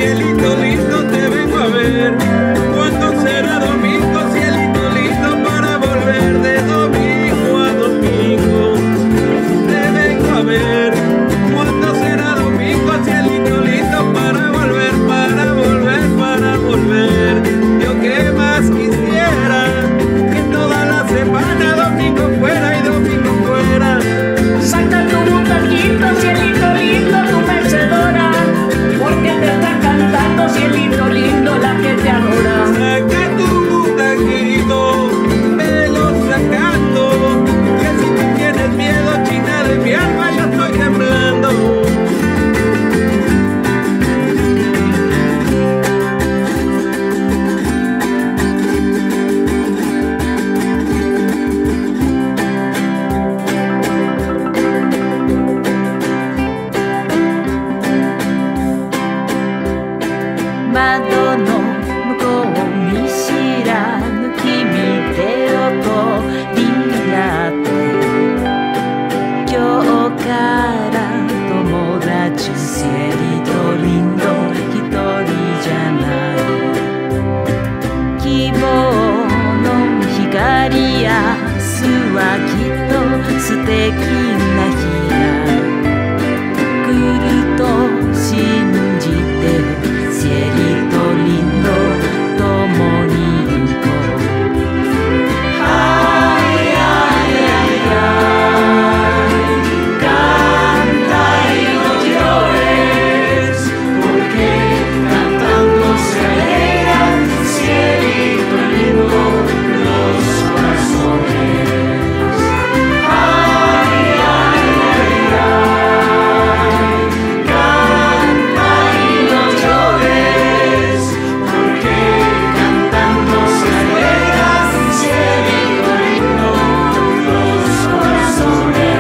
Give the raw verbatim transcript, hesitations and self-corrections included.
cielito lindo, te vengo a ver. ¿Cuándo será domingo, cielito lindo, para volver de domingo a domingo? Te vengo a ver. ¿Cuándo será domingo, cielito lindo, para volver, para volver, para volver? Yo que más quisiera que toda la semana domingo fuera y domingo fuera. Saca tu butaquito, cielito lindo, tu mecedora, porque te está cantando, cielito lindo, la que te adora. Saca tu butaquito, velo sacando, que si tú tienes miedo, china de mi alma, yo estoy temblando. 窓の向こう見知らぬ君手を取り合って今日から友達セリとリンド一人じゃない希望の光や明日はきっと素敵な日が来ると信じてcielito lindo, como niño. Ay, ay, ay, ay, canta y no llores, porque cantando se alegran, cielito lindo, los corazones. Ay, ay, ay, ay, canta y no llores, porque cantando se alegran, cielito lindo, los corazones.